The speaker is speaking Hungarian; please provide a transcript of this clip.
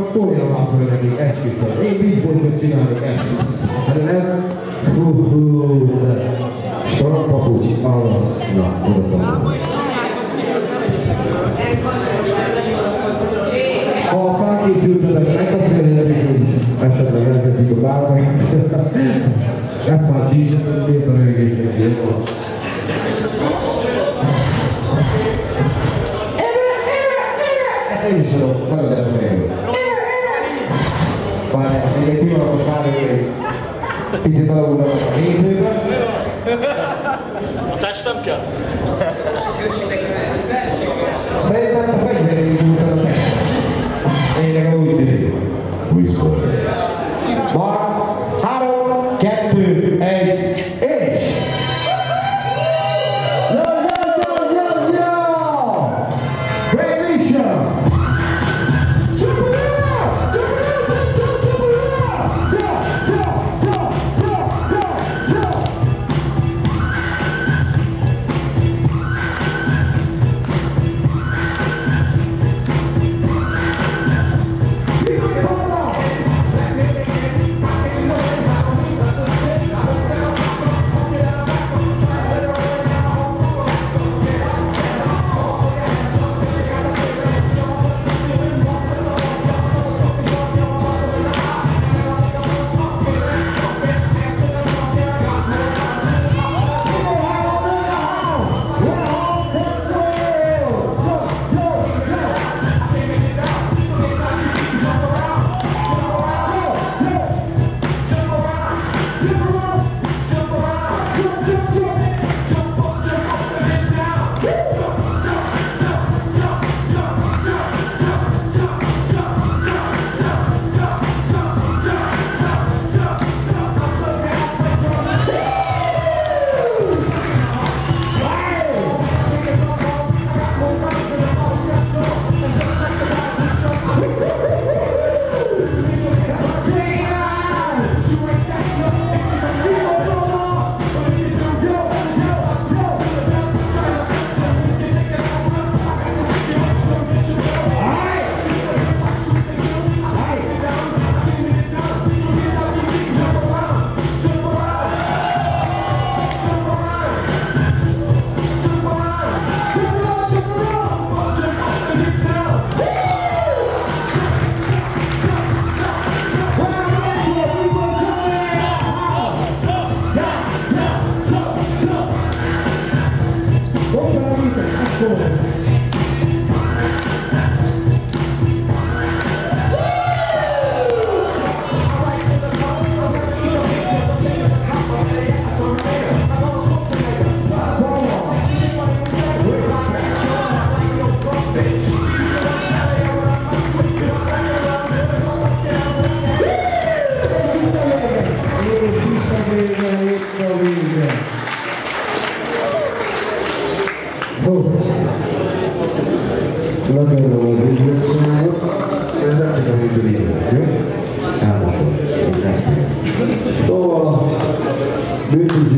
olyan akkor esküszöm. Én Beach Boys-ot csinálnék esküszöm. De nem? Sarok papucs, alasz. Na, oda szólom. Ha felkészültetek, megbeszélni, hogy esetleg elkezdik a bármelyik. Ezt már csícsetet, miért a rögésnek jól. Ezt én is tudok, nem az esetleg. Várjál, még egy pillanatot várjál, picit alulnak a hétőben. A testem kell? Szerintem a fegyveréig útad a testem. Én úgy tűnik. Whisper. Mark, 3, 2, 1, és! Yo! Great mission! Szóval, bőtünk